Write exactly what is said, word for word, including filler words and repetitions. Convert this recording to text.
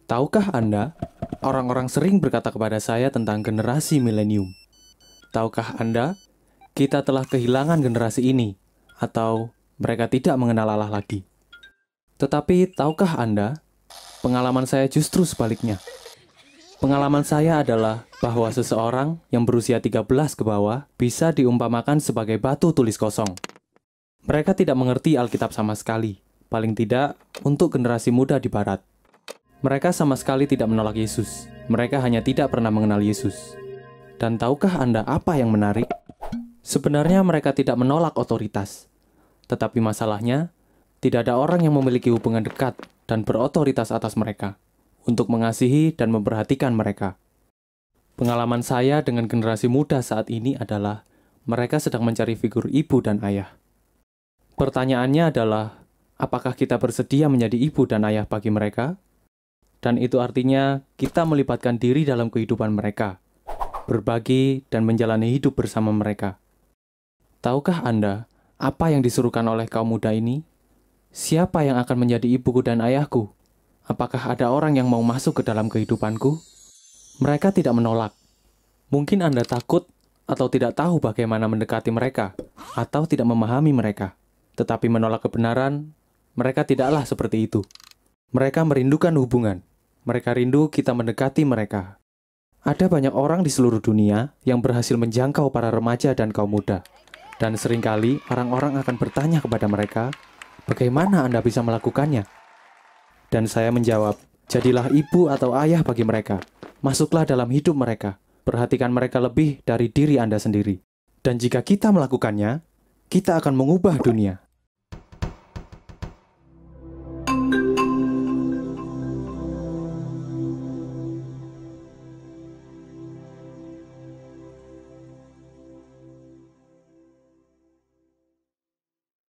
Tahukah Anda, orang-orang sering berkata kepada saya tentang generasi milenium. Tahukah Anda, kita telah kehilangan generasi ini, atau mereka tidak mengenal Allah lagi. Tetapi tahukah Anda, pengalaman saya justru sebaliknya. Pengalaman saya adalah bahwa seseorang yang berusia tiga belas ke bawah bisa diumpamakan sebagai batu tulis kosong. Mereka tidak mengerti Alkitab sama sekali, paling tidak untuk generasi muda di Barat. Mereka sama sekali tidak menolak Yesus. Mereka hanya tidak pernah mengenal Yesus. Dan tahukah Anda apa yang menarik? Sebenarnya mereka tidak menolak otoritas. Tetapi masalahnya, tidak ada orang yang memiliki hubungan dekat dan berotoritas atas mereka untuk mengasihi dan memperhatikan mereka. Pengalaman saya dengan generasi muda saat ini adalah mereka sedang mencari figur ibu dan ayah. Pertanyaannya adalah, apakah kita bersedia menjadi ibu dan ayah bagi mereka? Dan itu artinya kita melibatkan diri dalam kehidupan mereka, berbagi dan menjalani hidup bersama mereka. Tahukah Anda apa yang disuruhkan oleh kaum muda ini? Siapa yang akan menjadi ibuku dan ayahku? Apakah ada orang yang mau masuk ke dalam kehidupanku? Mereka tidak menolak. Mungkin Anda takut atau tidak tahu bagaimana mendekati mereka, atau tidak memahami mereka. Tetapi menolak kebenaran, mereka tidaklah seperti itu. Mereka merindukan hubungan. Mereka rindu kita mendekati mereka. Ada banyak orang di seluruh dunia yang berhasil menjangkau para remaja dan kaum muda. Dan seringkali orang-orang akan bertanya kepada mereka, bagaimana Anda bisa melakukannya? Dan saya menjawab, jadilah ibu atau ayah bagi mereka. Masuklah dalam hidup mereka. Perhatikan mereka lebih dari diri Anda sendiri. Dan jika kita melakukannya, kita akan mengubah dunia.